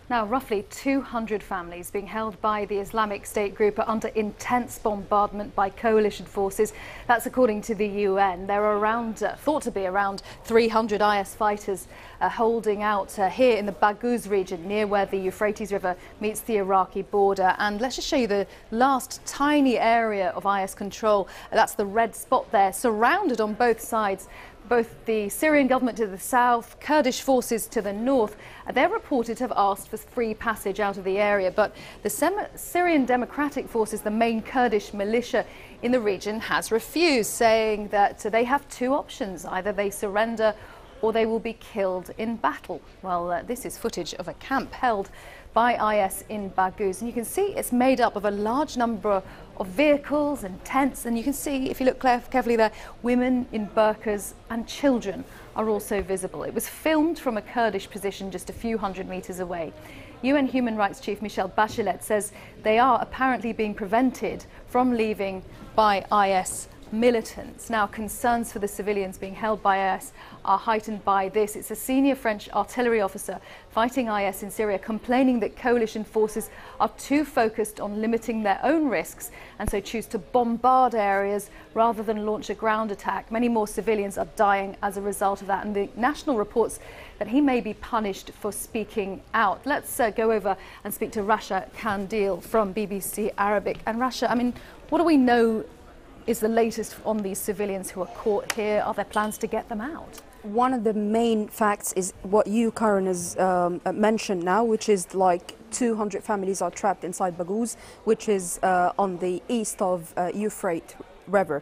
Now, roughly 200 families being held by the Islamic State group are under intense bombardment by coalition forces. That's according to the UN. There are thought to be around 300 IS fighters holding out here in the Baghouz region, near where the Euphrates River meets the Iraqi border. And let's just show you the last tiny area of IS control. That's the red spot there, surrounded on both sides. Both the Syrian government to the south, Kurdish forces to the north, they're reported to have asked for free passage out of the area. But the Syrian Democratic Forces, the main Kurdish militia in the region, has refused, saying that they have two options. Either they surrender or they will be killed in battle. Well, this is footage of a camp held by IS in Baghouz. And you can see it's made up of a large number of vehicles and tents. And you can see, if you look carefully there, women in burqas and children are also visible. It was filmed from a Kurdish position just a few hundred meters away. UN Human Rights Chief Michelle Bachelet says they are apparently being prevented from leaving by IS militants. Now, concerns for the civilians being held by IS are heightened by this. It's a senior French artillery officer fighting IS in Syria complaining that coalition forces are too focused on limiting their own risks and so choose to bombard areas rather than launch a ground attack. Many more civilians are dying as a result of that, and the National reports that he may be punished for speaking out. Let's go over and speak to Rasha Kandil from BBC Arabic. And Rasha, I mean, what do we know is the latest on these civilians who are caught here? Are there plans to get them out? One of the main facts is what you, Karen, has mentioned now, which is like 200 families are trapped inside Baghouz, which is on the east of Euphrates River.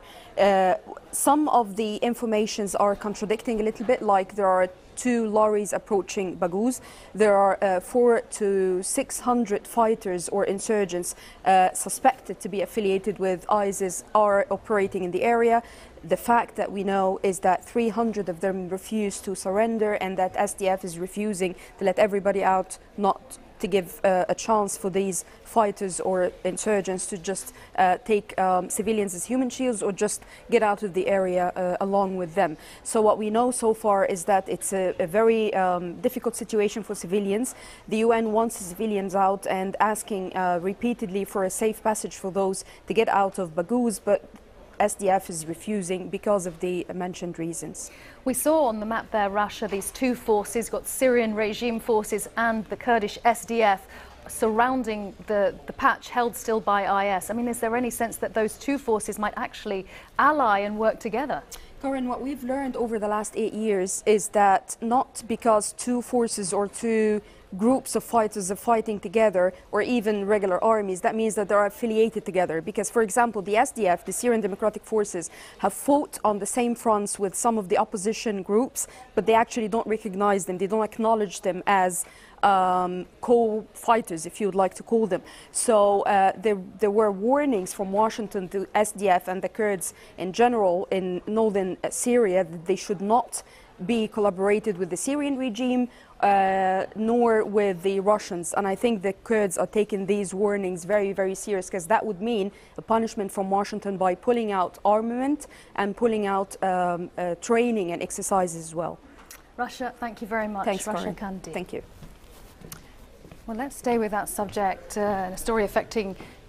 Some of the informations are contradicting a little bit, like there are 2 lorries approaching Baghouz. There are 400 to 600 fighters or insurgents suspected to be affiliated with ISIS are operating in the area. The fact that we know is that 300 of them refuse to surrender, and that SDF is refusing to let everybody out, not to give a chance for these fighters or insurgents to just take civilians as human shields or just get out of the area along with them. So what we know so far is that it's a very difficult situation for civilians. The UN wants the civilians out and asking repeatedly for a safe passage for those to get out of Baghouz, but SDF is refusing because of the mentioned reasons. We saw on the map there, Rasha, these 2 forces, got Syrian regime forces and the Kurdish SDF surrounding the patch held still by IS. I mean, is there any sense that those 2 forces might actually ally and work together? Corinne, what we've learned over the last 8 years is that not because 2 forces or 2 groups of fighters are fighting together, or even regular armies, that means that they are affiliated together. Because, for example, the SDF, the Syrian Democratic Forces, have fought on the same fronts with some of the opposition groups, but they actually don't recognize them. They don't acknowledge them as co-fighters, if you would like to call them. So there were warnings from Washington to SDF and the Kurds in general in northern Syria that they should not be collaborated with the Syrian regime nor with the Russians. And I think the Kurds are taking these warnings very, very serious, because that would mean a punishment from Washington by pulling out armament and pulling out training and exercises as well. Rasha, thank you very much. Thanks, Rasha Kandil. Thank you. Well, let's stay with that subject, a story affecting